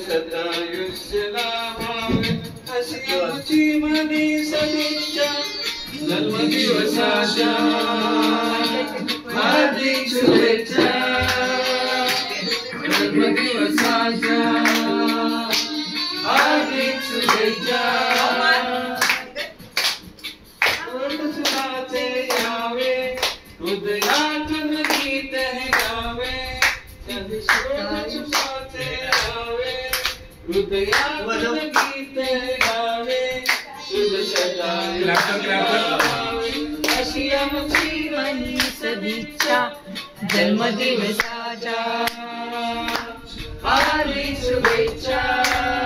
शतायुष्य लाभावे अशी आमची मनी सदिच्छा जन्मदिवसाच्या हार्दिक शुभेच्छा जन्मदिवसाच्या हार्दिक शुभेच्छा सुनाते यावे हृदयातून गीत हे गावे सुनाते यावे हृदयातून गीत हे गावे शुभ शतायुष्य अशी आमची मनी सदिच्छा जन्मदिवसाच्या हार्दिक शुभेच्छा।